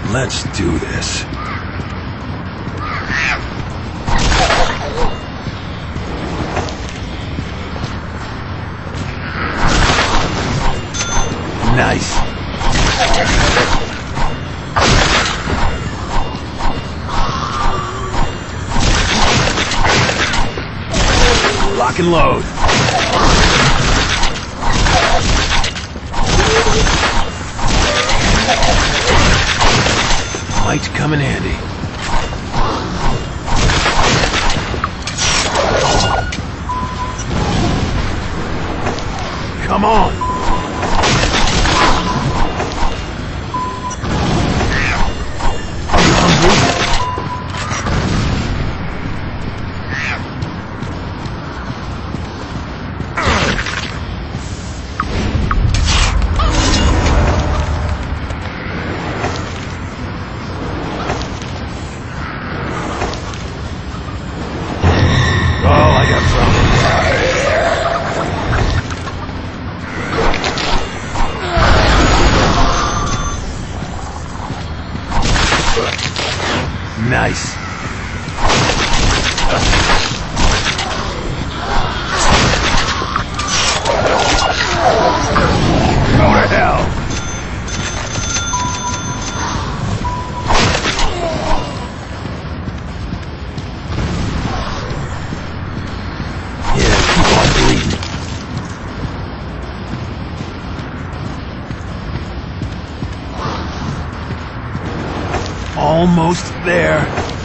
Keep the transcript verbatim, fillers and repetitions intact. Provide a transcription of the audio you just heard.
Let's do this. Nice. Lock and load. Might come in handy. Come on. Nice. Go to hell. Yeah, keep on bleeding. Almost there.